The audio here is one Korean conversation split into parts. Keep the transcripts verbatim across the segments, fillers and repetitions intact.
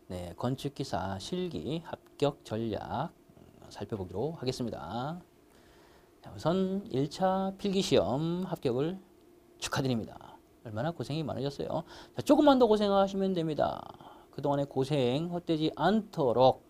네, 건축기사 실기 합격 전략 살펴보기로 하겠습니다. 자, 우선 일 차 필기시험 합격을 축하드립니다. 얼마나 고생이 많으셨어요. 자, 조금만 더 고생하시면 됩니다. 그동안의 고생 헛되지 않도록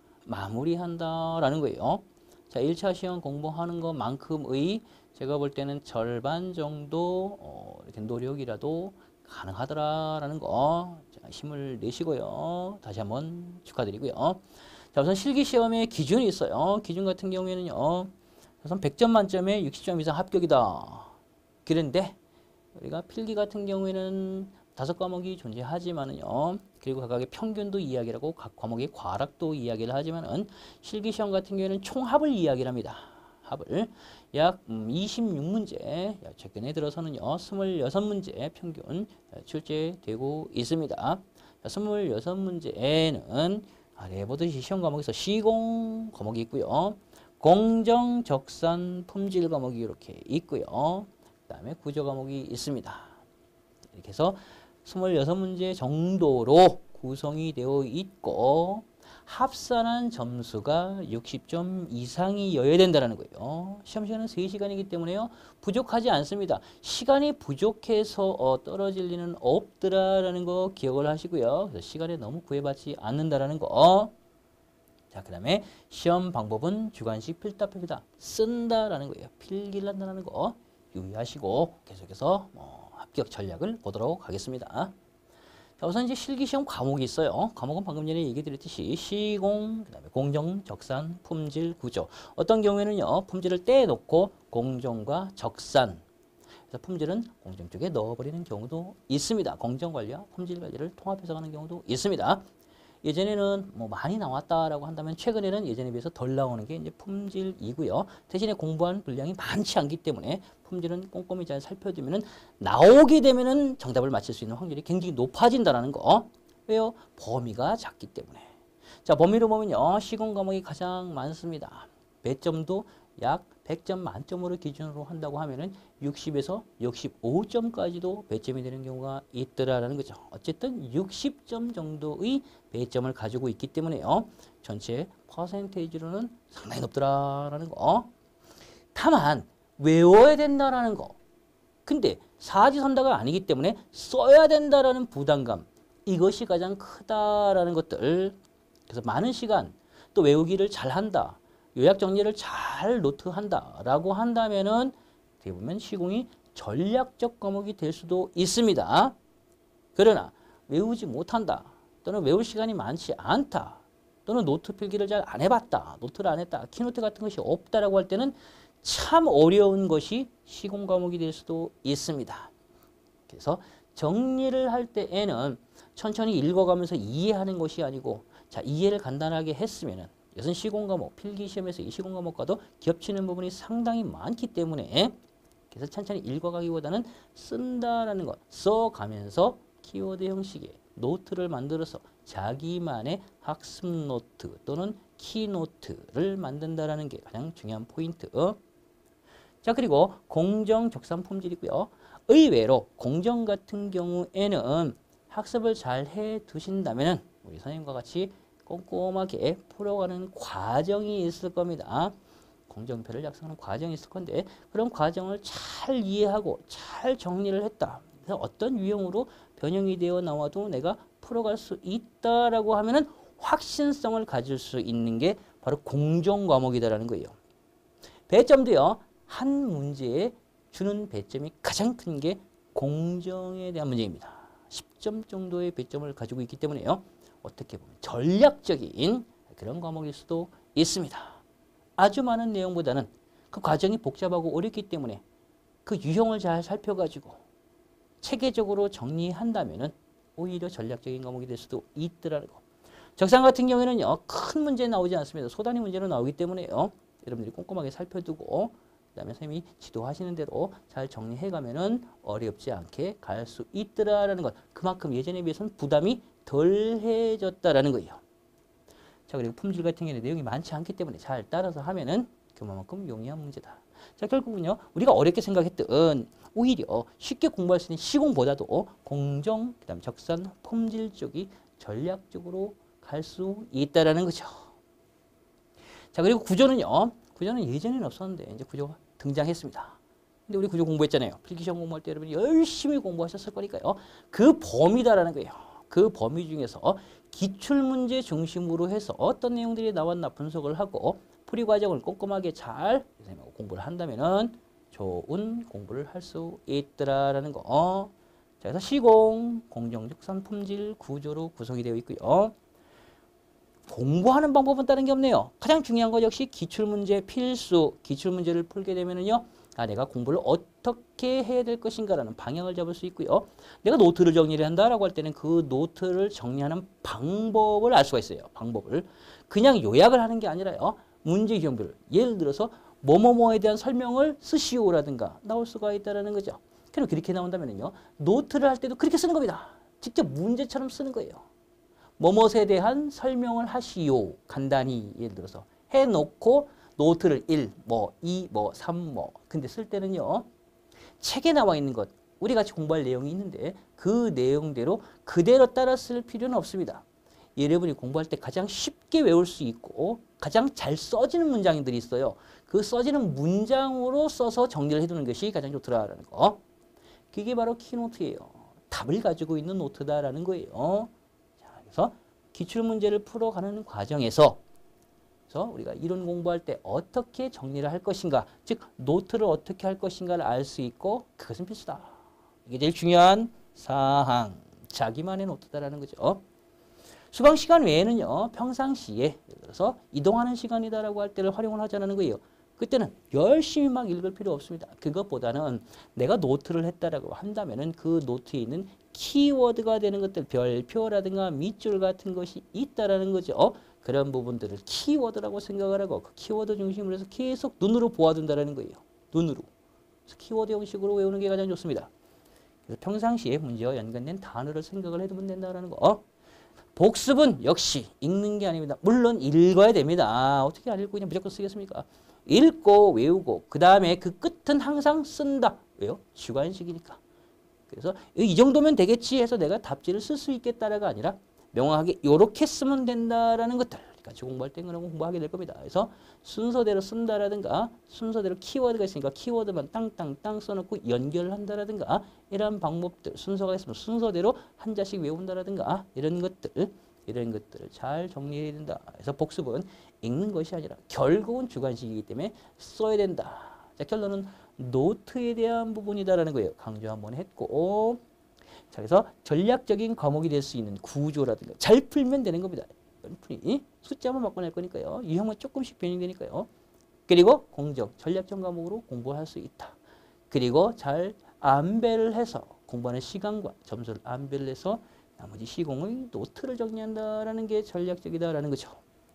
마무리한다라는 거예요. 자, 일 차 시험 공부하는 것만큼의 제가 볼 때는 절반 정도 어, 이렇게 노력이라도 가능하더라라는 거 자, 힘을 내시고요. 다시 한번 축하드리고요. 자, 우선 실기시험의 기준이 있어요. 기준 같은 경우에는요. 우선 백 점 만점에 육십 점 이상 합격이다. 그런데 우리가 필기 같은 경우에는 다섯 과목이 존재하지만은요. 그리고 각각의 평균도 이야기하고 각 과목의 과락도 이야기를 하지만은 실기시험 같은 경우에는 총합을 이야기를 합니다. 합을 약 이십육 문제, 최근에 들어서는요. 이십육 문제 평균 출제되고 있습니다. 이십육 문제에는 아래 보듯이 시험 과목에서 시공 과목이 있고요. 공정, 적산, 품질 과목이 이렇게 있고요. 그 다음에 구조 과목이 있습니다. 이렇게 해서 이십육 문제 정도로 구성이 되어 있고 합산한 점수가 육십 점 이상이어야 된다는 거예요. 시험 시간은 세 시간이기 때문에요. 부족하지 않습니다. 시간이 부족해서 어, 떨어질 리는 없더라라는 거 기억을 하시고요. 그래서 시간에 너무 구애받지 않는다라는 거. 자, 그 다음에 시험 방법은 주관식 필답표입니다. 쓴다라는 거예요. 필기를 한다는 거 유의하시고 계속해서 어, 합격 전략을 보도록 하겠습니다. 자, 우선 이제 실기시험 과목이 있어요. 과목은 방금 전에 얘기 드렸듯이 시공, 그 다음에 공정, 적산, 품질, 구조. 어떤 경우에는요, 품질을 떼놓고 공정과 적산. 그래서 품질은 공정 쪽에 넣어버리는 경우도 있습니다. 공정 관리와 품질 관리를 통합해서 가는 경우도 있습니다. 예전에는 뭐 많이 나왔다라고 한다면 최근에는 예전에 비해서 덜 나오는 게 이제 품질이고요. 대신에 공부한 분량이 많지 않기 때문에 품질은 꼼꼼히 잘 살펴두면은 나오게 되면은 정답을 맞힐 수 있는 확률이 굉장히 높아진다는 거. 왜요? 범위가 작기 때문에. 자, 범위로 보면요. 시공 과목이 가장 많습니다. 배점도 약 백 점 만점으로 기준으로 한다고 하면은 육십에서 육십오 점까지도 배점이 되는 경우가 있더라라는 거죠. 어쨌든 육십 점 정도의 배점을 가지고 있기 때문에요. 전체 퍼센테이지로는 상당히 높더라라는 거. 다만 외워야 된다라는 거. 근데 사지선다가 아니기 때문에 써야 된다라는 부담감. 이것이 가장 크다라는 것들. 그래서 많은 시간 또 외우기를 잘한다. 요약 정리를 잘 노트한다 라고 한다면은 어떻게 보면 시공이 전략적 과목이 될 수도 있습니다. 그러나 외우지 못한다 또는 외울 시간이 많지 않다 또는 노트 필기를 잘 안 해봤다 노트를 안 했다 키노트 같은 것이 없다라고 할 때는 참 어려운 것이 시공 과목이 될 수도 있습니다. 그래서 정리를 할 때에는 천천히 읽어가면서 이해하는 것이 아니고 자 이해를 간단하게 했으면은 이것은 시공 과목, 필기시험에서 이 시공 과목과도 겹치는 부분이 상당히 많기 때문에 그래서 천천히 읽어가기보다는 쓴다라는 것, 써가면서 키워드 형식의 노트를 만들어서 자기만의 학습 노트 또는 키노트를 만든다라는 게 가장 중요한 포인트. 자, 그리고 공정, 적산, 품질이고요. 의외로 공정 같은 경우에는 학습을 잘 해 두신다면은 우리 선생님과 같이 꼼꼼하게 풀어가는 과정이 있을 겁니다. 공정표를 작성하는 과정이 있을 건데 그런 과정을 잘 이해하고 잘 정리를 했다. 그래서 어떤 유형으로 변형이 되어 나와도 내가 풀어갈 수 있다라고 하면은 확신성을 가질 수 있는 게 바로 공정 과목이다라는 거예요. 배점도요. 한 문제에 주는 배점이 가장 큰 게 공정에 대한 문제입니다. 십 점 정도의 배점을 가지고 있기 때문에요. 어떻게 보면 전략적인 그런 과목일 수도 있습니다. 아주 많은 내용보다는 그 과정이 복잡하고 어렵기 때문에 그 유형을 잘 살펴가지고 체계적으로 정리한다면은 오히려 전략적인 과목이 될 수도 있더라는 거. 적산 같은 경우에는요. 큰 문제 나오지 않습니다. 소단위 문제로 나오기 때문에요. 여러분들이 꼼꼼하게 살펴두고 그다음에 선생님이 지도하시는 대로 잘 정리해가면은 어렵지 않게 갈 수 있더라라는 것. 그만큼 예전에 비해서는 부담이 덜해졌다라는 거예요. 자, 그리고 품질 같은 경우는 내용이 많지 않기 때문에 잘 따라서 하면은 그만큼 용이한 문제다. 자, 결국은요, 우리가 어렵게 생각했던 오히려 쉽게 공부할 수 있는 시공보다도 공정, 그다음 적산, 품질 쪽이 전략적으로 할 수 있다라는 거죠. 자, 그리고 구조는요. 구조는 예전에는 없었는데 이제 구조가 등장했습니다. 근데 우리 구조 공부했잖아요. 필기시험 공부할 때 여러분이 열심히 공부하셨을 거니까요. 그 범위다라는 거예요. 그 범위 중에서 기출문제 중심으로 해서 어떤 내용들이 나왔나 분석을 하고 풀이 과정을 꼼꼼하게 잘 공부를 한다면은 좋은 공부를 할 수 있더라라는 거. 자, 그래서 시공, 공정적산, 품질, 구조로 구성이 되어 있고요. 공부하는 방법은 다른 게 없네요. 가장 중요한 것 역시 기출문제 필수. 기출문제를 풀게 되면은요. 아, 내가 공부를 어떻게 해야 될 것인가라는 방향을 잡을 수 있고요. 내가 노트를 정리를 한다라고 할 때는 그 노트를 정리하는 방법을 알 수가 있어요. 방법을. 그냥 요약을 하는 게 아니라요. 문제 유형별을. 예를 들어서 뭐뭐뭐에 대한 설명을 쓰시오라든가 나올 수가 있다는 거죠. 그럼 그렇게 나온다면요. 노트를 할 때도 그렇게 쓰는 겁니다. 직접 문제처럼 쓰는 거예요. 뭐뭐에 대한 설명을 하시오. 간단히 예를 들어서 해놓고 노트를 일, 뭐, 이, 뭐, 삼, 뭐. 근데 쓸 때는요. 책에 나와 있는 것, 우리 같이 공부할 내용이 있는데 그 내용대로 그대로 따라 쓸 필요는 없습니다. 여러분이 공부할 때 가장 쉽게 외울 수 있고 가장 잘 써지는 문장들이 있어요. 그 써지는 문장으로 써서 정리를 해두는 것이 가장 좋더라라는 거. 그게 바로 키노트예요. 답을 가지고 있는 노트다라는 거예요. 자, 그래서 기출문제를 풀어가는 과정에서 그래서 우리가 이론 공부할 때 어떻게 정리를 할 것인가, 즉 노트를 어떻게 할 것인가를 알 수 있고 그것은 필수다. 이게 제일 중요한 사항. 자기만의 노트다라는 거죠. 수강 시간 외에는요. 평상시에 예를 들어서 이동하는 시간이다라고 할 때를 활용을 하자는 거예요. 그때는 열심히 막 읽을 필요 없습니다. 그것보다는 내가 노트를 했다라고 한다면은 그 노트에 있는 키워드가 되는 것들, 별표라든가 밑줄 같은 것이 있다라는 거죠. 그런 부분들을 키워드라고 생각을 하고 그 키워드 중심으로 해서 계속 눈으로 보아둔다라는 거예요. 눈으로. 그래서 키워드 형식으로 외우는 게 가장 좋습니다. 그래서 평상시에 문제와 연관된 단어를 생각을 해두면 된다는 거. 복습은 역시 읽는 게 아닙니다. 물론 읽어야 됩니다. 어떻게 안 읽고 그냥 무조건 쓰겠습니까? 읽고 외우고 그 다음에 그 끝은 항상 쓴다. 왜요? 주관식이니까. 그래서 이 정도면 되겠지 해서 내가 답지를 쓸 수 있겠다라가 아니라 명확하게 이렇게 쓰면 된다라는 것들 같이 공부할 때 그런 공부하게 될 겁니다. 그래서 순서대로 쓴다라든가 순서대로 키워드가 있으니까 키워드만 땅땅땅 써놓고 연결을 한다라든가 이런 방법들 순서가 있으면 순서대로 한자씩 외운다라든가 이런 것들 이런 것들을 잘 정리해야 된다. 그래서 복습은 읽는 것이 아니라 결국은 주관식이기 때문에 써야 된다. 자, 결론은 노트에 대한 부분이다라는 거예요. 강조 한번 했고 자, 그래서 전략적인 과목이 될 수 있는 구조라든가 잘 풀면 되는 겁니다. 풀이 숫자만 바꿔낼 거니까요. 유형만 조금씩 변형되니까요. 그리고 공정, 전략적 과목으로 공부할 수 있다. 그리고 잘 안배를 해서 공부하는 시간과 점수를 안배를 해서 나머지 시공의 노트를 정리한다라는 게 전략적이다라는 거죠.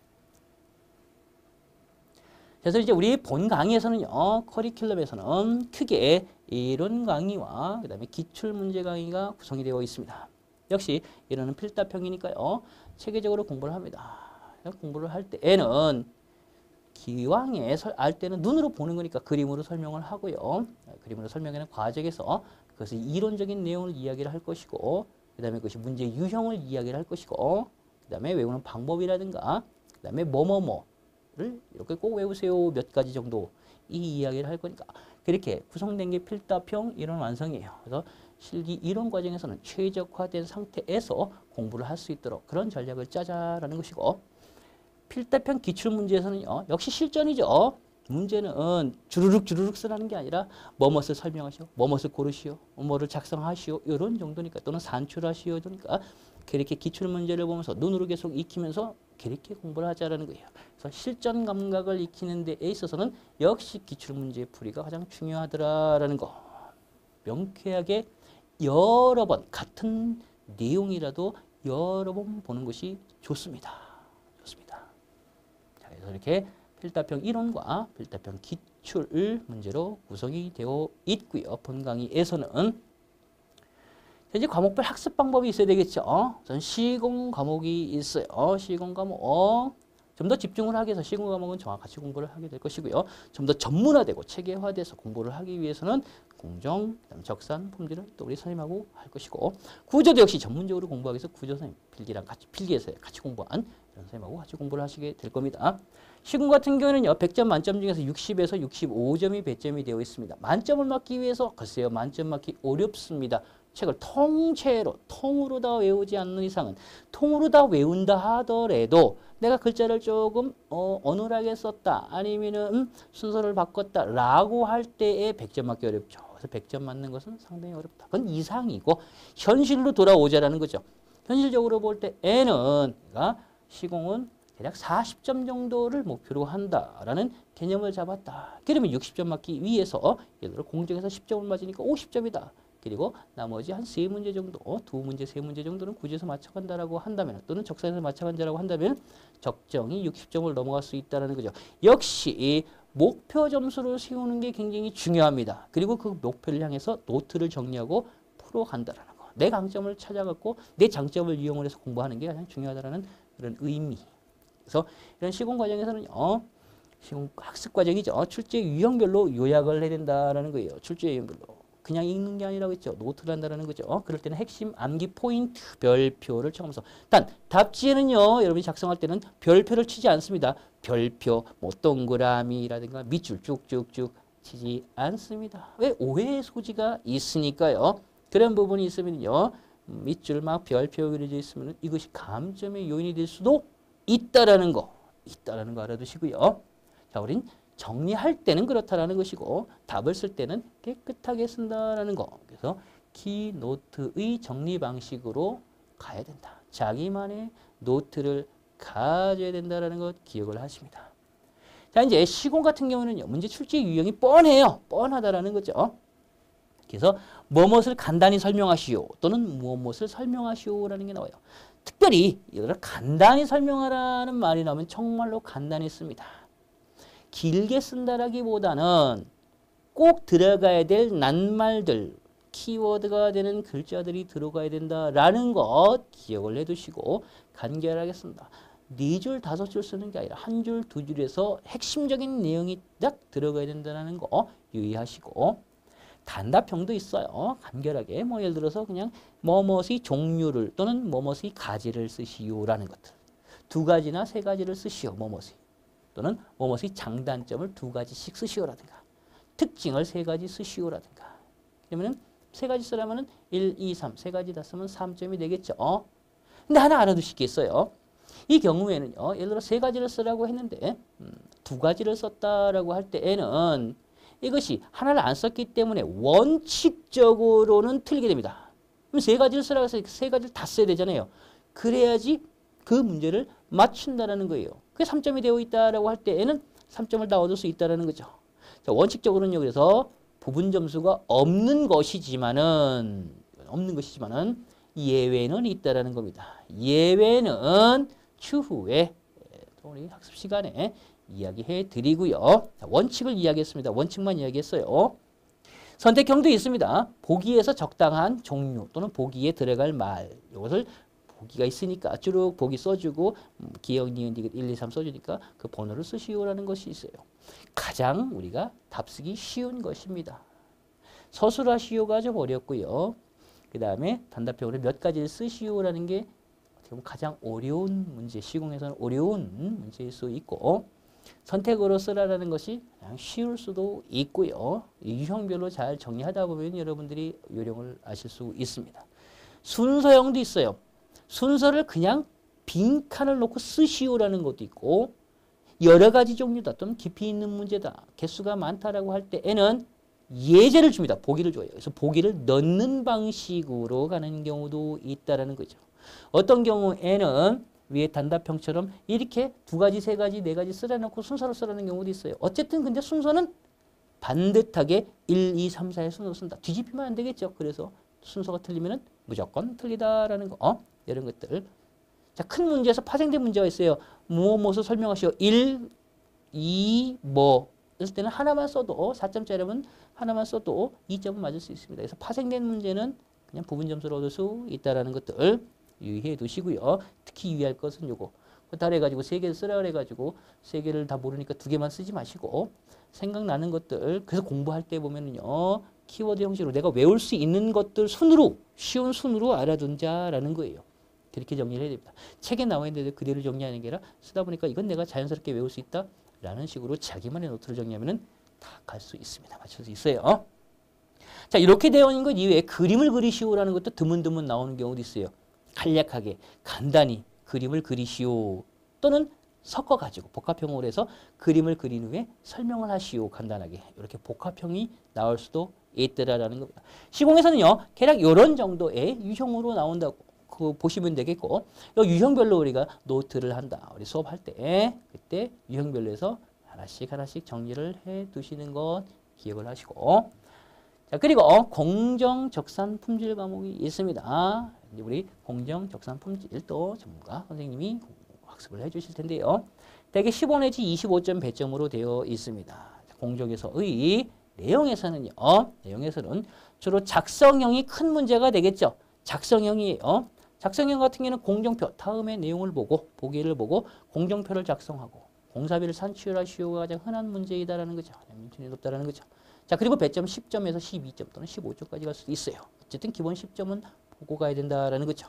그래서 이제 우리 본 강의에서는요, 커리큘럼에서는 크게 이론 강의와 그 다음에 기출 문제 강의가 구성이 되어 있습니다. 역시 이론은 필답형이니까요, 체계적으로 공부를 합니다. 공부를 할 때에는 기왕에 알 때는 눈으로 보는 거니까 그림으로 설명을 하고요. 그림으로 설명하는 과정에서 그것의 이론적인 내용을 이야기를 할 것이고, 그 다음에 그것이 문제 유형을 이야기를 할 것이고, 그 다음에 외우는 방법이라든가, 그 다음에 뭐뭐뭐를 이렇게 꼭 외우세요 몇 가지 정도 이 이야기를 할 거니까 그렇게 구성된 게 필답형 이론 완성이에요. 그래서 실기 이론 과정에서는 최적화된 상태에서 공부를 할 수 있도록 그런 전략을 짜자라는 것이고, 필답형 기출문제에서는요, 역시 실전이죠. 문제는 주르륵 주르륵 쓰라는 게 아니라 뭐뭇을 설명하시오, 뭐뭇을 고르시오, 뭐를 작성하시오 이런 정도니까 또는 산출하시오 그러니까 그렇게 기출문제를 보면서 눈으로 계속 익히면서 그렇게 공부를 하자라는 거예요. 그래서 실전 감각을 익히는 데 있어서는 역시 기출문제 풀이가 가장 중요하더라라는 거. 명쾌하게 여러 번 같은 내용이라도 여러 번 보는 것이 좋습니다. 좋습니다. 자, 그래서 이렇게 필답형 이론과 필답형 기출 문제로 구성이 되어 있고요. 본 강의에서는 이제 과목별 학습 방법이 있어야 되겠죠. 우선 시공 과목이 있어요. 시공 과목 좀 더 집중을 하기 위해서 시공 과목은 정확같이 공부를 하게 될 것이고요. 좀 더 전문화되고 체계화돼서 공부를 하기 위해서는 공정, 그다음 적산, 품질은 또 우리 선생님하고 할 것이고 구조도 역시 전문적으로 공부하기 위해서 구조 선생님 필기랑 같이 필기해서 같이 공부한 이런 선생님하고 같이 공부를 하시게 될 겁니다. 시공 같은 경우는요. 백 점 만점 중에서 육십에서 육십오 점이 배점이 되어 있습니다. 만점을 맞기 위해서 글쎄요. 만점 맞기 어렵습니다. 책을 통째로 통으로 다 외우지 않는 이상은 통으로 다 외운다 하더라도 내가 글자를 조금 어, 어눌하게 썼다 아니면은 음, 순서를 바꿨다 라고 할 때에 백 점 맞기 어렵죠. 그래서 백 점 맞는 것은 상당히 어렵다. 그건 이상이고 현실로 돌아오자라는 거죠. 현실적으로 볼 때 N은 내가 시공은 대략 사십 점 정도를 목표로 한다라는 개념을 잡았다. 그러면 육십 점 맞기 위해서 예를 들어 공정에서 십 점을 맞으니까 오십 점이다. 그리고 나머지 한 세 문제 정도, 두 문제, 세 문제 정도는 구제에서 맞춰간다라고 한다면 또는 적산에서 맞춰간다라고 한다면 적정히 육십 점을 넘어갈 수 있다는 거죠. 역시 목표 점수를 세우는 게 굉장히 중요합니다. 그리고 그 목표를 향해서 노트를 정리하고 풀어간다라는 거. 내 강점을 찾아갖고 내 장점을 이용을 해서 공부하는 게 가장 중요하다는 그런 의미. 그래서 이런 시공 과정에서는요. 시공 학습 과정이죠. 출제 유형별로 요약을 해야 된다라는 거예요. 출제 유형별로. 그냥 읽는 게 아니라고 했죠. 노트를 한다는 거죠. 그럴 때는 핵심 암기 포인트 별표를 쳐가면서 단 답지에는요. 여러분이 작성할 때는 별표를 치지 않습니다. 별표, 뭐 동그라미라든가 밑줄 쭉쭉쭉 치지 않습니다. 왜? 오해의 소지가 있으니까요. 그런 부분이 있으면요. 밑줄 막 별표 그려져 있으면 이것이 감점의 요인이 될 수도 있다라는 거. 있다라는 거 알아두시고요. 자, 우린 정리할 때는 그렇다라는 것이고 답을 쓸 때는 깨끗하게 쓴다라는 거. 그래서 키노트의 정리 방식으로 가야 된다. 자기만의 노트를 가져야 된다라는 것 기억을 하십니다. 자, 이제 시공 같은 경우는요. 문제 출제 유형이 뻔해요. 뻔하다라는 거죠. 그래서 무엇을 간단히 설명하시오 또는 무엇을 설명하시오라는 게 나와요. 특별히 예를 들어 간단히 설명하라는 말이 나오면 정말로 간단히 씁니다. 길게 쓴다라기보다는 꼭 들어가야 될 낱말들, 키워드가 되는 글자들이 들어가야 된다라는 것 기억을 해두시고 간결하게 쓴다. 네 줄, 다섯 줄 쓰는 게 아니라 한 줄, 두 줄에서 핵심적인 내용이 딱 들어가야 된다는 거 유의하시고 단답형도 있어요. 간결하게 뭐 예를 들어서 그냥 뭐뭇의 종류를 또는 뭐뭇의 가지를 쓰시오라는 것들. 두 가지나 세 가지를 쓰시오. 뭐뭇의. 또는 뭐뭇의 장단점을 두 가지씩 쓰시오라든가 특징을 세 가지 쓰시오라든가 그러면은 세 가지 쓰려면은 일, 이, 삼 세 가지 다 쓰면 삼 점이 되겠죠. 근데 하나 알아두시겠어요? 이 경우에는요. 예를 들어 세 가지를 쓰라고 했는데 음, 두 가지를 썼다라고 할 때에는 이것이 하나를 안 썼기 때문에 원칙적으로는 틀리게 됩니다. 그럼 세 가지를 쓰라고 해서 세 가지를 다 써야 되잖아요. 그래야지 그 문제를 맞춘다라는 거예요. 그게 삼 점이 되어 있다라고 할 때에는 삼 점을 다 얻을 수 있다라는 거죠. 자, 원칙적으로는요. 그래서 부분 점수가 없는 것이지만은 없는 것이지만은 예외는 있다라는 겁니다. 예외는 추후에 우리 학습 시간에 이야기해 드리고요. 자, 원칙을 이야기했습니다. 원칙만 이야기했어요. 선택형도 있습니다. 보기에서 적당한 종류 또는 보기에 들어갈 말 이것을 보기가 있으니까 쭉 보기 써주고 기억, 니은, 디귿 일, 이, 삼 써주니까 그 번호를 쓰시오라는 것이 있어요. 가장 우리가 답쓰기 쉬운 것입니다. 서술하시오가 좀 어렵고요. 그 다음에 단답형으로 몇 가지를 쓰시오라는 게 어떻게 보면 가장 어려운 문제, 시공에서는 어려운 문제일 수 있고 선택으로 쓰라라는 것이 그냥 쉬울 수도 있고요. 유형별로 잘 정리하다 보면 여러분들이 요령을 아실 수 있습니다. 순서형도 있어요. 순서를 그냥 빈칸을 놓고 쓰시오라는 것도 있고 여러 가지 종류다 또는 깊이 있는 문제다 개수가 많다라고 할 때에는 예제를 줍니다. 보기를 줘요. 그래서 보기를 넣는 방식으로 가는 경우도 있다라는 거죠. 어떤 경우에는 위에 단답형처럼 이렇게 두 가지, 세 가지, 네 가지 쓰라놓고 순서를 쓰라는 경우도 있어요. 어쨌든 근데 순서는 반듯하게 일, 이, 삼, 사의 순서로 쓴다. 뒤집히면 안 되겠죠. 그래서 순서가 틀리면 무조건 틀리다라는 거. 어? 이런 것들. 자, 큰 문제에서 파생된 문제가 있어요. 무엇 무엇을 설명하시오. 일, 이, 뭐. 그럴 때는 하나만 써도 사 점짜리면 하나만 써도 이 점은 맞을 수 있습니다. 그래서 파생된 문제는 그냥 부분 점수를 얻을 수 있다는 것들 유의해 두시고요. 특히 유의할 것은 요거. 허탈해가지고 세 개를 쓰라 그래가지고 세 개를 다 모르니까 두 개만 쓰지 마시고 생각나는 것들 그래서 공부할 때 보면은요 키워드 형식으로 내가 외울 수 있는 것들 순으로 쉬운 순으로 알아둔자라는 거예요. 그렇게 정리를 해야 됩니다. 책에 나와 있는데 그대로 정리하는 게 아니라 쓰다 보니까 이건 내가 자연스럽게 외울 수 있다 라는 식으로 자기만의 노트를 정리하면은 다 갈 수 있습니다. 맞출 수 있어요. 자, 이렇게 되어 있는 것 이외에 그림을 그리시오라는 것도 드문드문 나오는 경우도 있어요. 간략하게 간단히 그림을 그리시오 또는 섞어가지고 복합형으로 해서 그림을 그린 후에 설명을 하시오 간단하게 이렇게 복합형이 나올 수도 있더라라는 겁니다. 시공에서는요 대략 이런 정도의 유형으로 나온다고 그 보시면 되겠고 이 유형별로 우리가 노트를 한다. 우리 수업할 때 그때 유형별로 해서 하나씩 하나씩 정리를 해 두시는 것 기억을 하시고 자 그리고 공정적산 품질 과목이 있습니다. 이제 우리 공정적산 품질 또 전문가 선생님이 학습을 해 주실 텐데요. 대개 십오 내지 이십오 점 배점으로 되어 있습니다. 공정에서의 내용에서는요. 내용에서는 주로 작성형이 큰 문제가 되겠죠. 작성형이에요. 작성형 같은 경우는 공정표, 다음의 내용을 보고 보기를 보고 공정표를 작성하고 공사비를 산출하시오가 가장 흔한 문제이다라는 거죠. 민준이 높다라는 거죠. 자 그리고 배점 십 점에서 십이 점 또는 십오 점까지 갈 수도 있어요. 어쨌든 기본 십 점은 보고 가야 된다라는 거죠.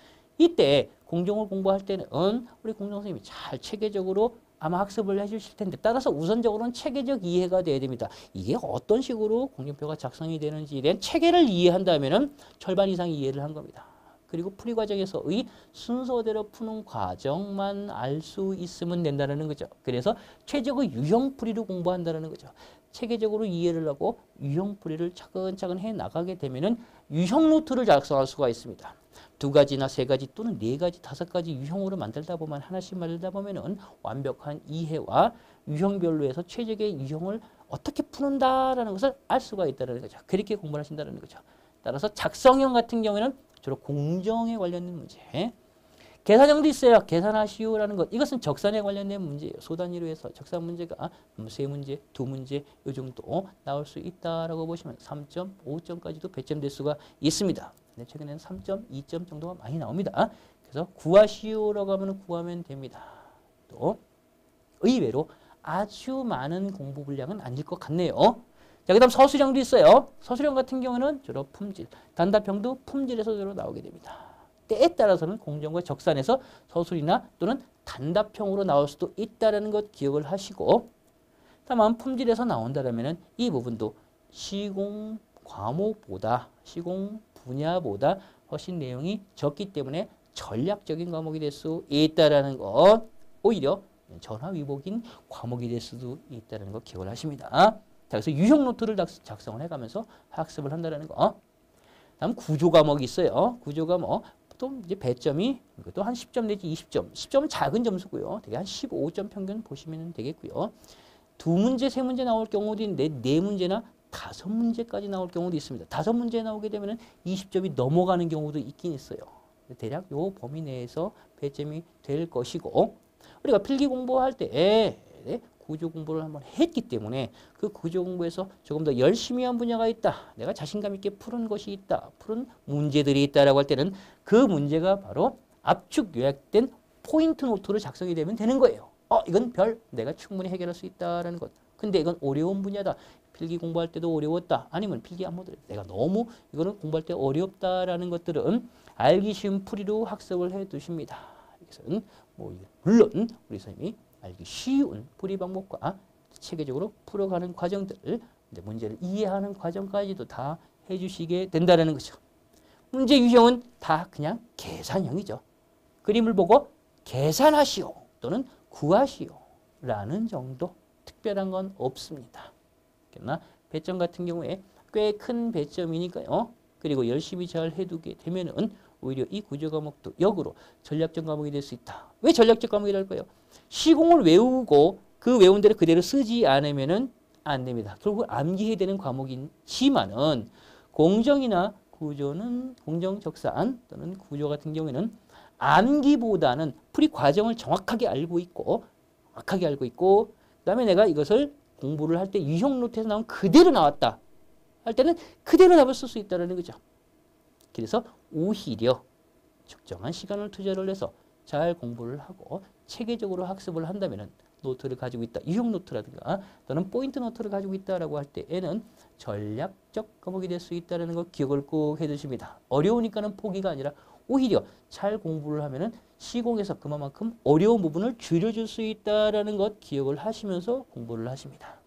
이때 공정을 공부할 때는 우리 공정 선생님이 잘 체계적으로 아마 학습을 해주실 텐데 따라서 우선적으로는 체계적 이해가 돼야 됩니다. 이게 어떤 식으로 공정표가 작성이 되는지에 대한 체계를 이해한다면 절반 이상 이해를 한 겁니다. 그리고 풀이 과정에서의 순서대로 푸는 과정만 알 수 있으면 된다는 거죠. 그래서 최적의 유형풀이로 공부한다는 거죠. 체계적으로 이해를 하고 유형풀이를 차근차근 해나가게 되면 유형 노트를 작성할 수가 있습니다. 두 가지나 세 가지 또는 네 가지, 다섯 가지 유형으로 만들다 보면 하나씩 만들다 보면은 완벽한 이해와 유형별로 해서 최적의 유형을 어떻게 푸는다라는 것을 알 수가 있다는 거죠. 그렇게 공부를 하신다는 거죠. 따라서 작성형 같은 경우에는 주로 공정에 관련된 문제. 계산형도 있어요. 계산하시오라는 것. 이것은 적산에 관련된 문제예요. 소단위로 해서 적산 문제가 세 문제, 두 문제 이 정도 나올 수 있다라고 보시면 삼 점, 오 점까지도 배점될 수가 있습니다. 근데 최근에는 삼 점, 이 점 정도가 많이 나옵니다. 그래서 구하시오라고 하면 구하면 됩니다. 또 의외로 아주 많은 공부 분량은 아닐 것 같네요. 자, 그 다음 서술형도 있어요. 서술형 같은 경우는 주로 품질, 단답형도 품질에서 주로 나오게 됩니다. 때에 따라서는 공정과 적산에서 서술이나 또는 단답형으로 나올 수도 있다는 것 기억을 하시고 다만 품질에서 나온다면 이 부분도 시공 과목보다 시공 분야보다 훨씬 내용이 적기 때문에 전략적인 과목이 될 수 있다는 것 오히려 전화위복인 과목이 될 수도 있다는 것 기억을 하십니다. 자, 그래서 유형 노트를 작성을 해가면서 학습을 한다는 거. 다음 구조 과목이 있어요. 구조 과목. 또 이제 배점이 또 한 십 점 내지 이십 점. 십 점은 작은 점수고요. 되게 한 십오 점 평균 보시면 되겠고요. 두 문제, 세 문제 나올 경우도 있는데 네 문제나 다섯 문제까지 나올 경우도 있습니다. 다섯 문제 나오게 되면 이십 점이 넘어가는 경우도 있긴 있어요. 대략 요 범위 내에서 배점이 될 것이고 우리가 필기 공부할 때 구조 공부를 한번 했기 때문에 그 구조 공부에서 조금 더 열심히 한 분야가 있다. 내가 자신감 있게 푸는 것이 있다. 푸는 문제들이 있다라고 할 때는 그 문제가 바로 압축 요약된 포인트 노트로 작성이 되면 되는 거예요. 어, 이건 별 내가 충분히 해결할 수 있다라는 것. 근데 이건 어려운 분야다. 필기 공부할 때도 어려웠다. 아니면 필기 안 보더라도 내가 너무 이거는 공부할 때 어렵다라는 것들은 알기 쉬운 풀이로 학습을 해 두십니다. 이것은 뭐 물론 우리 선생님이 알기 쉬운 풀이 방법과 체계적으로 풀어가는 과정들, 문제를 이해하는 과정까지도 다 해주시게 된다는 거죠. 문제 유형은 다 그냥 계산형이죠. 그림을 보고 계산하시오 또는 구하시오 라는 정도 특별한 건 없습니다. 그러나 배점 같은 경우에 꽤 큰 배점이니까요. 그리고 열심히 잘 해두게 되면은 오히려 이 구조 과목도 역으로 전략적 과목이 될 수 있다. 왜 전략적 과목이 될까요? 시공을 외우고 그 외운 대로 그대로 쓰지 않으면은 안 됩니다. 결국 암기해야 되는 과목이지만은 공정이나 구조는 공정적산 또는 구조 같은 경우에는 암기보다는 풀이 과정을 정확하게 알고 있고 정확하게 알고 있고 그다음에 내가 이것을 공부를 할 때 유형 노트에서 나온 그대로 나왔다 할 때는 그대로 답을 쓸 수 있다는 거죠. 그래서 오히려 적정한 시간을 투자를 해서 잘 공부를 하고 체계적으로 학습을 한다면은 노트를 가지고 있다. 유형 노트라든가 또는 포인트 노트를 가지고 있다라고 할 때에는 전략적 과목이 될 수 있다는 거 기억을 꼭 해두십니다. 어려우니까는 포기가 아니라 오히려 잘 공부를 하면은 시공에서 그만큼 어려운 부분을 줄여줄 수 있다는 것 기억을 하시면서 공부를 하십니다.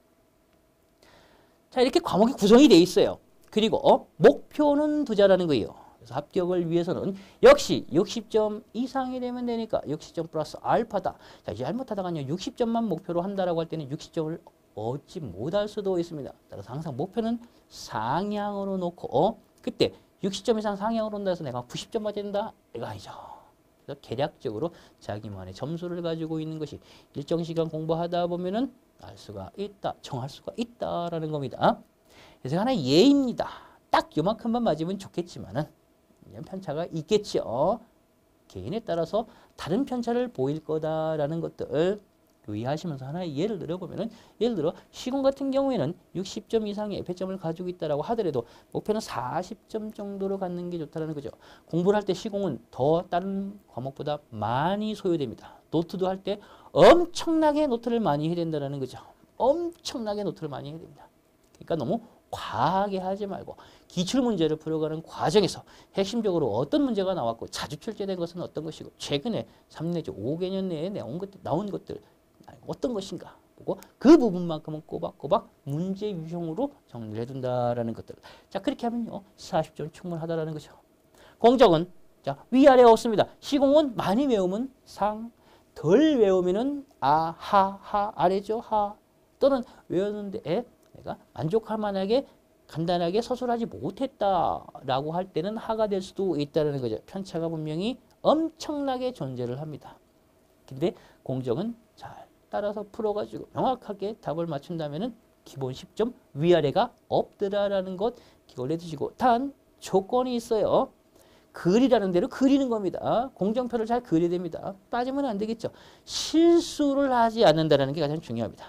자, 이렇게 과목이 구성이 돼 있어요. 그리고 어? 목표는 두자라는 거예요. 그래서 합격을 위해서는 역시 육십 점 이상이 되면 되니까 육십 점 플러스 알파다. 자, 잘못하다가 아니요 육십 점만 목표로 한다라고 할 때는 육십 점을 얻지 못할 수도 있습니다. 따라서 항상 목표는 상향으로 놓고 어? 그때 육십 점 이상 상향으로 온다 해서 내가 구십 점 맞아야 된다? 이거 아니죠. 그래서 계략적으로 자기만의 점수를 가지고 있는 것이 일정 시간 공부하다 보면은 알 수가 있다, 정할 수가 있다라는 겁니다. 그래서 하나의 예입니다. 딱 요만큼만 맞으면 좋겠지만은 편차가 있겠죠. 개인에 따라서 다른 편차를 보일 거다라는 것들 유의하시면서 하나의 예를 들어보면은 예를 들어 시공 같은 경우에는 육십 점 이상의 배점을 가지고 있다라고 하더라도 목표는 사십 점 정도로 갖는 게 좋다라는 거죠. 공부를 할 때 시공은 더 다른 과목보다 많이 소요됩니다. 노트도 할 때 엄청나게 노트를 많이 해야 된다는 거죠. 엄청나게 노트를 많이 해야 됩니다. 그러니까 너무 과하게 하지 말고 기출문제를 풀어가는 과정에서 핵심적으로 어떤 문제가 나왔고 자주 출제된 것은 어떤 것이고 최근에 삼 내지 오 개년 내에 나온 것들, 나온 것들 어떤 것인가 보고 그 부분만큼은 꼬박꼬박 문제 유형으로 정리를 해둔다라는 것들. 자, 그렇게 하면요 사십 점 충분하다라는 거죠. 공적은 자 위아래 없습니다. 시공은 많이 외우면 상, 덜 외우면은 아, 하, 하 아래죠 하 또는 외웠는데 내가 만족할 만하게 간단하게 서술하지 못했다라고 할 때는 하가 될 수도 있다는 거죠. 편차가 분명히 엄청나게 존재를 합니다. 근데 공적은 잘 따라서 풀어가지고 명확하게 답을 맞춘다면은 기본 십 점 위아래가 없더라라는 것 기억을 해두시고 단 조건이 있어요. 그리라는 대로 그리는 겁니다. 공정표를 잘 그려야 됩니다. 빠지면 안 되겠죠. 실수를 하지 않는다는 게 가장 중요합니다.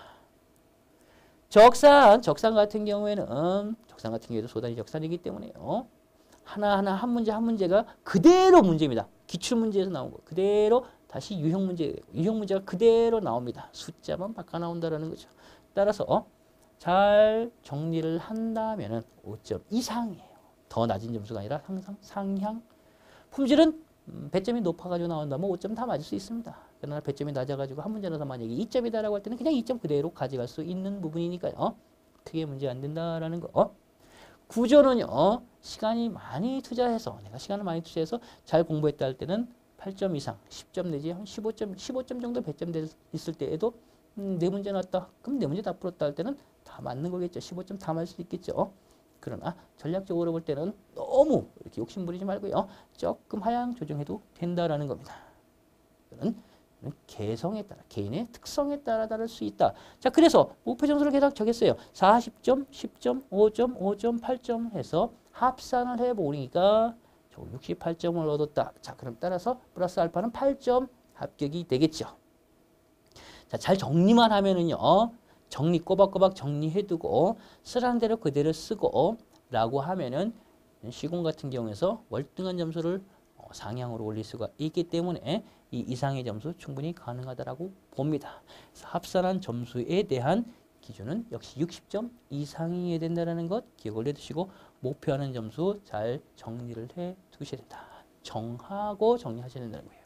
적산, 적산 같은 경우에는 적산 같은 경우에도 소단위 적산이기 때문에요. 하나하나 한 문제 한 문제가 그대로 문제입니다. 기출문제에서 나온 거 그대로 다시 유형 문제, 유형 문제가 그대로 나옵니다. 숫자만 바꿔 나온다는 거죠. 따라서 잘 정리를 한다면은 오 점 이상이에요. 더 낮은 점수가 아니라 항상 상향. 품질은 배점이 높아가지고 나온다면 오 점 다 맞을 수 있습니다. 그러나 배점이 낮아가지고 한 문제라도 만약에 이 점이다라고 할 때는 그냥 이 점 그대로 가져갈 수 있는 부분이니까요. 크게 문제 안 된다라는 거. 구조는요. 시간이 많이 투자해서 내가 시간을 많이 투자해서 잘 공부했다 할 때는 팔 점 이상, 십 점 내지 한 십오 점, 십오 점 정도 배점 있을 때에도 음, 네 문제 나왔다. 그럼 네 문제 다 풀었다 할 때는 다 맞는 거겠죠. 십오 점 다 맞을 수 있겠죠. 그러나 전략적으로 볼 때는 너무 이렇게 욕심 부리지 말고요. 조금 하향 조정해도 된다라는 겁니다. 이거는 개성에 따라, 개인의 특성에 따라 다를 수 있다. 자, 그래서 목표 점수를 계속 적였어요. 사십 점, 십 점, 오 점, 오 점, 팔 점 해서 합산을 해보니까 육십팔 점을 얻었다. 자, 그럼 따라서 플러스 알파는 팔 점 합격이 되겠죠. 자, 잘 정리만 하면은요. 정리 꼬박꼬박 정리해두고 쓰라는 대로 그대로 쓰고 라고 하면은 시공 같은 경우에서 월등한 점수를 상향으로 올릴 수가 있기 때문에 이 이상의 점수 충분히 가능하다라고 봅니다. 그래서 합산한 점수에 대한 기준은 역시 육십 점 이상이어야 된다는 것 기억을 해두시고 목표하는 점수 잘 정리를 해 두셔야 된다. 정하고 정리하셔야 된다는 거예요.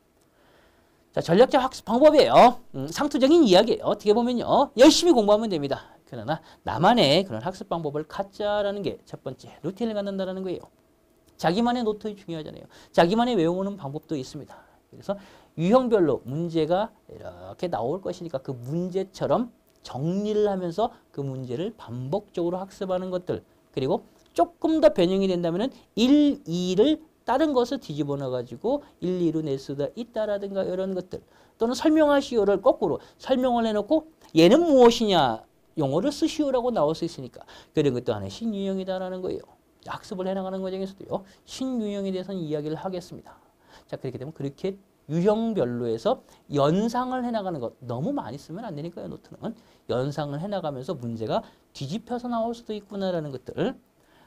자, 전략적 학습 방법이에요. 음, 상투적인 이야기예요. 어떻게 보면요. 열심히 공부하면 됩니다. 그러나 나만의 그런 학습 방법을 갖자라는 게 첫 번째 루틴을 갖는다는 거예요. 자기만의 노트 중요하잖아요. 자기만의 외우는 방법도 있습니다. 그래서 유형별로 문제가 이렇게 나올 것이니까 그 문제처럼 정리를 하면서 그 문제를 반복적으로 학습하는 것들 그리고 조금 더 변형이 된다면 일, 이를 다른 것을 뒤집어 놔가지고 일, 이로 낼 수가 있다라든가 이런 것들 또는 설명하시오를 거꾸로 설명을 해놓고 얘는 무엇이냐 용어를 쓰시오라고 나올 수 있으니까 그런 것도 하나의 신유형이다라는 거예요. 학습을 해나가는 과정에서도요. 신유형에 대해서는 이야기를 하겠습니다. 자, 그렇게 되면 그렇게 유형별로 해서 연상을 해나가는 것 너무 많이 쓰면 안 되니까요. 노트는 연상을 해나가면서 문제가 뒤집혀서 나올 수도 있구나라는 것들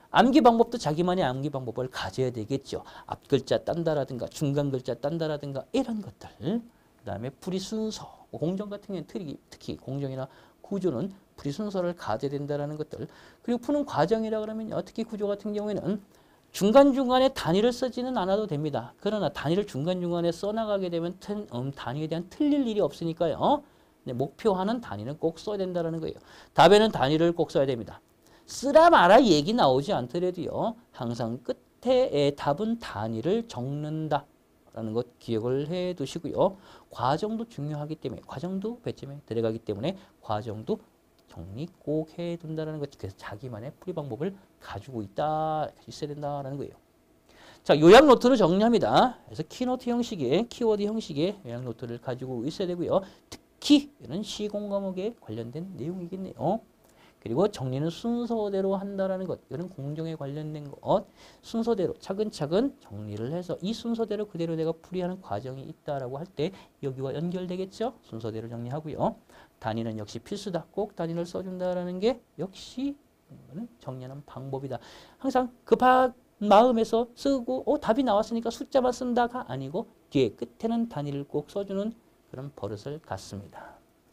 암기 방법도 자기만의 암기 방법을 가져야 되겠죠. 앞 글자 딴다라든가 중간 글자 딴다라든가 이런 것들. 그 다음에 풀이 순서. 공정 같은 경우는 특히, 특히 공정이나 구조는 풀이 순서를 가져야 된다는 것들. 그리고 푸는 과정이라 그러면 특히 구조 같은 경우에는 중간중간에 단위를 쓰지는 않아도 됩니다. 그러나 단위를 중간중간에 써나가게 되면 틀, 음, 단위에 대한 틀릴 일이 없으니까요. 네, 목표하는 단위는 꼭 써야 된다는 거예요. 답에는 단위를 꼭 써야 됩니다. 쓰라 마라 얘기 나오지 않더라도요. 항상 끝에 답은 단위를 적는다. 라는 것 기억을 해 두시고요. 과정도 중요하기 때문에 과정도 배점에 들어가기 때문에 과정도 정리 꼭 해둔다는 것. 그래서 자기만의 풀이 방법을 가지고 있다, 있어야 된다는 거예요. 자, 요약 노트를 정리합니다. 그래서 키노트 형식의 키워드 형식의 요약 노트를 가지고 있어야 되고요. 특히 이런 시공 과목에 관련된 내용이겠네요. 그리고 정리는 순서대로 한다라는 것. 이런 공정에 관련된 것. 순서대로 차근차근 정리를 해서 이 순서대로 그대로 내가 풀이하는 과정이 있다라고 할 때 여기와 연결되겠죠. 순서대로 정리하고요. 단위는 역시 필수다. 꼭 단위를 써준다라는 게 역시 정리하는 방법이다. 항상 급한 마음에서 쓰고 어, 답이 나왔으니까 숫자만 쓴다가 아니고 뒤에 끝에는 단위를 꼭 써주는 그런 버릇을 갖습니다.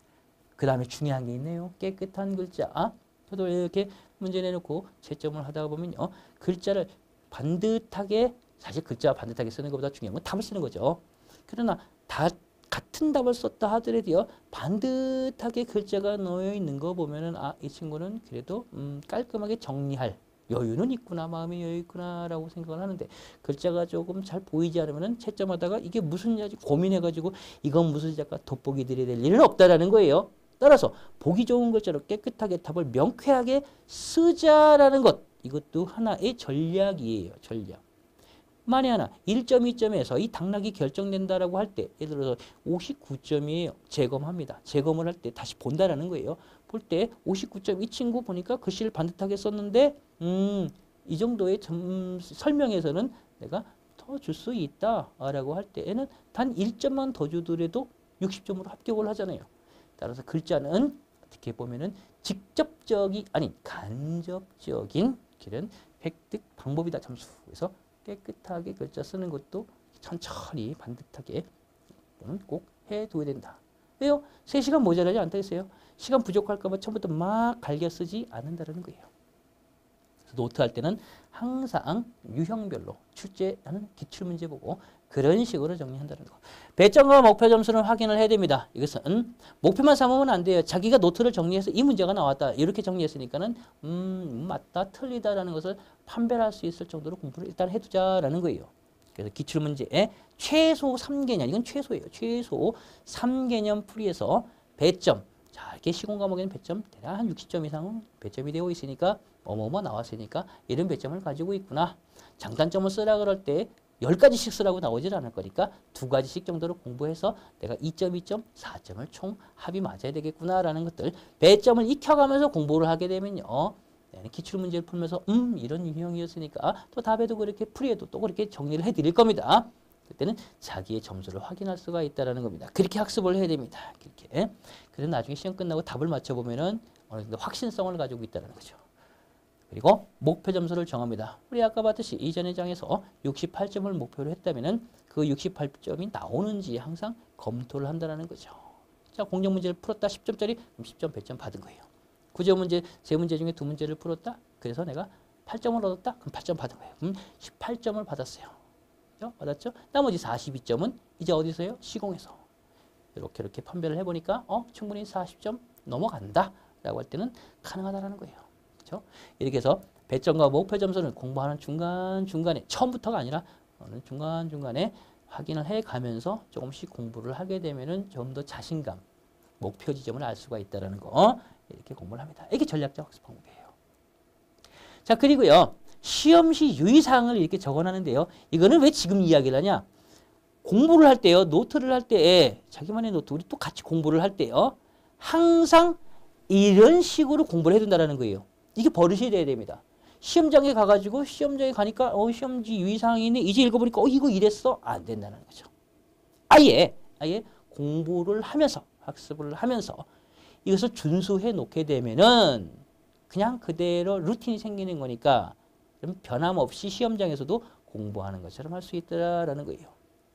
그 다음에 중요한 게 있네요. 깨끗한 글자. 저도 이렇게 문제 내놓고 채점을 하다 보면요. 글자를 반듯하게, 사실 글자 반듯하게 쓰는 것보다 중요한 건 답을 쓰는 거죠. 그러나 다 같은 답을 썼다 하더라도요. 반듯하게 글자가 놓여 있는 거 보면은 아, 이 친구는 그래도 음, 깔끔하게 정리할 여유는 있구나, 마음의 여유 있구나라고 생각을 하는데 글자가 조금 잘 보이지 않으면은 채점하다가 이게 무슨 야지 고민해가지고 이건 무슨 작가 돋보기 드려야 될 일은 없다라는 거예요. 따라서 보기 좋은 글자로 깨끗하게 답을 명쾌하게 쓰자라는 것. 이것도 하나의 전략이에요. 전략. 만에 하나 일 점, 이 점에서 이 당락이 결정된다라고 할 때 예를 들어서 오십구 점이에요. 재검합니다. 재검을 할 때 다시 본다라는 거예요. 볼 때 오십구 점 이 친구 보니까 글씨를 반듯하게 썼는데 음, 이 정도의 점, 설명에서는 내가 더 줄 수 있다라고 할 때에는 단 일 점만 더 주더라도 육십 점으로 합격을 하잖아요. 따라서 글자는 어떻게 보면은 직접적이 아닌 간접적인 그런 획득 방법이다. 점수. 그래서 깨끗하게 글자 쓰는 것도 천천히 반듯하게 꼭 해둬야 된다. 왜요? 세 시간 모자라지 않다 했어요. 시간 부족할까 봐 처음부터 막 갈겨 쓰지 않는다는 거예요. 그래서 노트 할 때는 항상 유형별로 출제하는 기출문제 보고 그런 식으로 정리한다는 거. 배점과 목표 점수는 확인을 해야 됩니다. 이것은 목표만 삼으면 안 돼요. 자기가 노트를 정리해서 이 문제가 나왔다. 이렇게 정리했으니까는 음, 맞다, 틀리다라는 것을 판별할 수 있을 정도로 공부를 일단 해두자라는 거예요. 그래서 기출문제에 최소 삼 개념, 이건 최소예요. 최소 삼 개념 풀이해서 배점. 자, 이렇게 시공 과목에는 배점 대략 한 육십 점 이상은 배점이 되어 있으니까 어머머 나왔으니까 이런 배점을 가지고 있구나. 장단점을 쓰라 그럴 때 열 가지씩 쓰라고 나오질 않을 거니까 두 가지씩 정도로 공부해서 내가 이 점, 이 점, 사 점을 총 합이 맞아야 되겠구나라는 것들. 배점을 익혀가면서 공부를 하게 되면요. 기출문제를 풀면서 음 이런 유형이었으니까 또 답에도 그렇게 풀이해도 또 그렇게 정리를 해드릴 겁니다. 그때는 자기의 점수를 확인할 수가 있다는 겁니다. 그렇게 학습을 해야 됩니다. 그렇게. 그래서 나중에 시험 끝나고 답을 맞춰보면은 어느 정도 확신성을 가지고 있다는 거죠. 그리고 목표 점수를 정합니다. 우리 아까 봤듯이 이전의 장에서 육십팔 점을 목표로 했다면은 그 육십팔 점이 나오는지 항상 검토를 한다는 거죠. 자, 공정 문제를 풀었다 십 점짜리 그럼 십 점, 백 점 받은 거예요. 구조 문제, 세 문제 중에 두 문제를 풀었다. 그래서 내가 팔 점을 얻었다. 그럼 팔 점 받은 거예요. 그럼 십팔 점을 받았어요. 그렇죠? 받았죠? 나머지 사십이 점은 이제 어디서요? 시공에서. 이렇게 이렇게 판별을 해보니까 어 충분히 사십 점 넘어간다. 라고 할 때는 가능하다는 거예요. 그렇죠? 이렇게 해서 배점과 목표 점수는 공부하는 중간중간에 처음부터가 아니라 중간중간에 확인을 해가면서 조금씩 공부를 하게 되면은 좀 더 자신감, 목표 지점을 알 수가 있다는 거 이렇게 공부를 합니다. 이게 전략적 학습 방법이에요. 자, 그리고요. 시험시 유의사항을 이렇게 적어놨는데요. 이거는 왜 지금 이야기를 하냐? 공부를 할 때요. 노트를 할 때 자기만의 노트 우리 또 같이 공부를 할 때요. 항상 이런 식으로 공부를 해둔다는 거예요. 이게 버릇이 돼야 됩니다. 시험장에 가가지고 시험장에 가니까 어 시험지 유의사항이 있네. 이제 읽어보니까 어 이거 이랬어. 안 된다는 거죠. 아예 아예 공부를 하면서 학습을 하면서 이것을 준수해 놓게 되면은 그냥 그대로 루틴이 생기는 거니까 그럼 변함없이 시험장에서도 공부하는 것처럼 할 수 있다라는 거예요.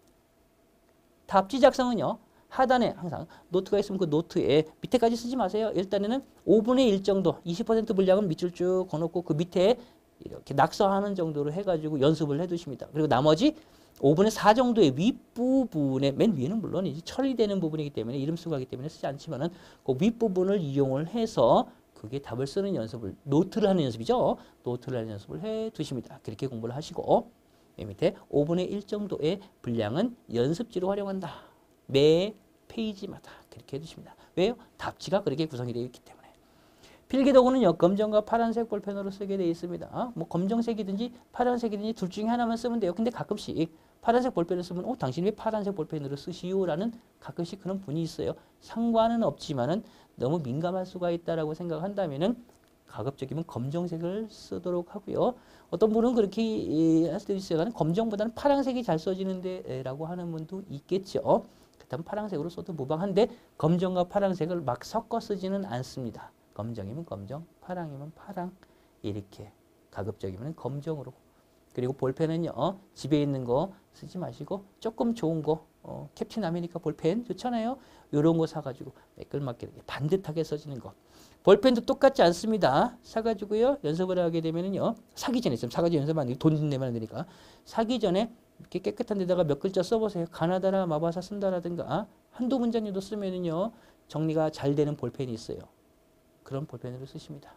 답지 작성은요. 하단에 항상 노트가 있으면 그 노트에 밑에까지 쓰지 마세요. 일단에는 오분의 일 정도, 이십 퍼센트 분량은 밑줄 쭉 거놓고 그 밑에 이렇게 낙서하는 정도로 해가지고 연습을 해두십니다. 그리고 나머지 오분의 사 정도의 윗부분에, 맨 위에는 물론 이제 처리되는 부분이기 때문에 이름 쓰고 하기 때문에 쓰지 않지만은 그 윗부분을 이용을 해서 그게 답을 쓰는 연습을, 노트를 하는 연습이죠. 노트를 하는 연습을 해 두십니다. 그렇게 공부를 하시고, 맨 밑에 오분의 일 정도의 분량은 연습지로 활용한다. 매 페이지마다 그렇게 해두십니다. 왜요? 답지가 그렇게 구성이 되어 있기 때문에. 필기도구는요, 검정과 파란색 볼펜으로 쓰게 되어 있습니다. 뭐 검정색이든지 파란색이든지 둘 중에 하나만 쓰면 돼요. 근데 가끔씩 파란색 볼펜을 쓰면, 어, 당신이 왜 파란색 볼펜으로 쓰시오라는 가끔씩 그런 분이 있어요. 상관은 없지만은 너무 민감할 수가 있다라고 생각한다면은 가급적이면 검정색을 쓰도록 하고요. 어떤 분은 그렇게 할 수도 있어요. 검정보다는 파란색이 잘 써지는데 라고 하는 분도 있겠죠. 그렇다면 파란색으로 써도 무방한데 검정과 파란색을 막 섞어 쓰지는 않습니다. 검정이면 검정, 파랑이면 파랑, 이렇게 가급적이면 검정으로. 그리고 볼펜은요, 집에 있는 거 쓰지 마시고 조금 좋은 거, 어, 캡틴 아메리카 볼펜 좋잖아요. 이런 거 사가지고 매끌맞게 반듯하게 써지는 거. 볼펜도 똑같지 않습니다. 사가지고요, 연습을 하게 되면은요, 사기 전에 있으면 사가지고 연습 안 되고 돈 내면 안 되니까 사기 전에 이렇게 깨끗한 데다가 몇 글자 써보세요. 가나다라 마바사 쓴다라든가 한두 문장도 쓰면은요, 정리가 잘 되는 볼펜이 있어요. 그런 볼펜으로 쓰십니다.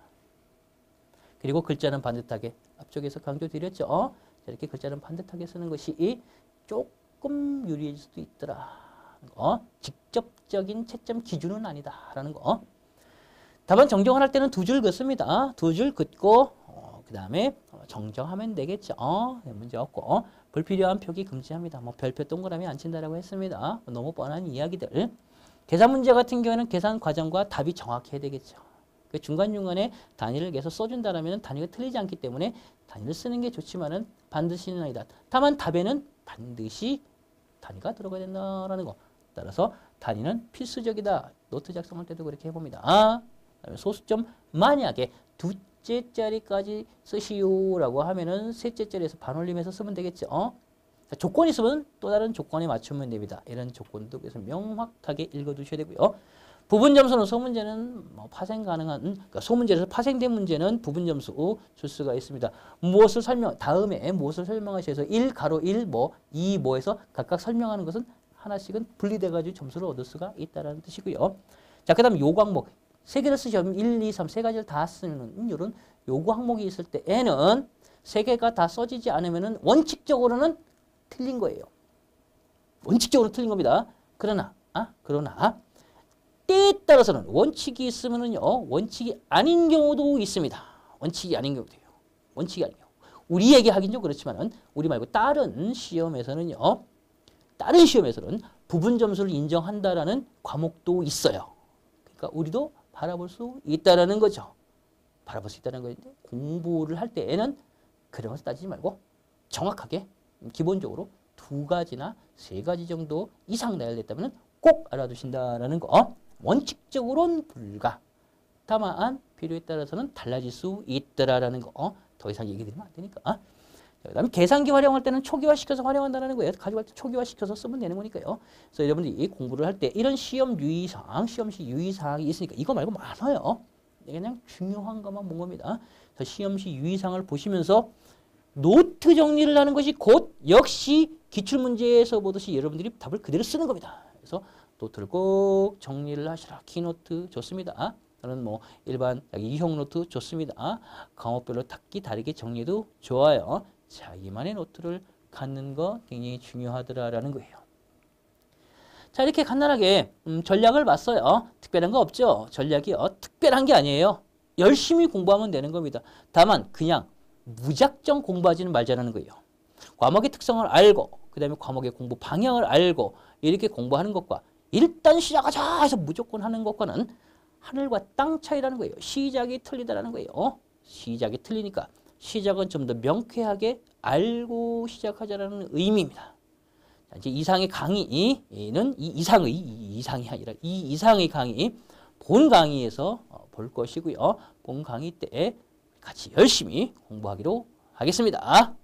그리고 글자는 반듯하게, 앞쪽에서 강조드렸죠. 이렇게 글자는 반듯하게 쓰는 것이 조금 유리할 수도 있더라. 거. 직접적인 채점 기준은 아니다라는 거. 답안 정정을 할 때는 두 줄 긋습니다. 두 줄 긋고 어, 그 다음에 정정하면 되겠죠. 어, 문제 없고 어, 불필요한 표기 금지합니다. 뭐 별표 동그라미 안 친다라고 했습니다. 너무 뻔한 이야기들. 계산 문제 같은 경우에는 계산 과정과 답이 정확해야 되겠죠. 중간중간에 단위를 계속 써준다면 단위가 틀리지 않기 때문에 단위를 쓰는 게 좋지만은 반드시는 아니다. 다만 답에는 반드시 단위가 들어가야 된다라는 거. 따라서 단위는 필수적이다. 노트 작성할 때도 그렇게 해봅니다. 아, 소수점 만약에 두째 자리까지 쓰시오라고 하면은 셋째 자리에서 반올림해서 쓰면 되겠죠. 어? 자, 조건이 있으면 또 다른 조건에 맞추면 됩니다. 이런 조건도 그래서 명확하게 읽어두셔야 되고요. 부분 점수는 소문제는 뭐 파생 가능한, 그러니까 소문제에서 파생된 문제는 부분 점수 줄 수가 있습니다. 무엇을 설명, 다음에 무엇을 설명하셔서 일 가로 일 뭐, 이 뭐에서 각각 설명하는 것은 하나씩은 분리돼가지고 점수를 얻을 수가 있다는 뜻이고요. 자, 그 다음에 요구 항목. 세 개를 쓰시면 일, 이, 삼 세 가지를 다 쓰는 이런 요구 항목이 있을 때에는 세 개가 다 써지지 않으면은 원칙적으로는 틀린 거예요. 원칙적으로 틀린 겁니다. 그러나, 아, 그러나, 때에 따라서는 원칙이 있으면은요, 원칙이 아닌 경우도 있습니다. 원칙이 아닌 경우도 돼요. 원칙이 아닌 경우. 우리에게 하긴 좀 그렇지만은, 우리 말고 다른 시험에서는요, 다른 시험에서는 부분 점수를 인정한다라는 과목도 있어요. 그러니까 우리도 바라볼 수 있다라는 거죠. 바라볼 수 있다는 거인데, 공부를 할 때에는 그런 것을 따지지 말고 정확하게, 기본적으로 두 가지나 세 가지 정도 이상 나열됐다면 꼭 알아두신다라는 거. 원칙적으로는 불가. 다만 필요에 따라서는 달라질 수 있더라라는 거. 더 이상 얘기 드리면 안 되니까. 그 다음에 계산기 활용할 때는 초기화시켜서 활용한다는 거예요. 가져갈 때 초기화시켜서 쓰면 되는 거니까요. 그래서 여러분들이 공부를 할 때 이런 시험 유의사항, 시험시 유의사항이 있으니까 이거 말고 많아요. 그냥 중요한 것만 본 겁니다. 그래서 시험시 유의사항을 보시면서 노트 정리를 하는 것이 곧 역시 기출문제에서 보듯이 여러분들이 답을 그대로 쓰는 겁니다. 그래서 노트를 꼭 정리를 하시라. 키노트 좋습니다. 저는 뭐 일반 이형 노트 좋습니다. 과목별로 각기 다르게 정리도 좋아요. 자기만의 노트를 갖는 거 굉장히 중요하더라라는 거예요. 자, 이렇게 간단하게 음, 전략을 봤어요. 특별한 거 없죠? 전략이요. 특별한 게 아니에요. 열심히 공부하면 되는 겁니다. 다만 그냥 무작정 공부하지는 말자는 거예요. 과목의 특성을 알고 그 다음에 과목의 공부 방향을 알고 이렇게 공부하는 것과 일단 시작하자 해서 무조건 하는 것과는 하늘과 땅 차이라는 거예요. 시작이 틀리다라는 거예요. 시작이 틀리니까 시작은 좀 더 명쾌하게 알고 시작하자라는 의미입니다. 자, 이제 이상의 강의는 이 이상의 이 이상이 아니라 이 이상의 강의 본 강의에서 볼 것이고요. 본 강의 때 같이 열심히 공부하기로 하겠습니다.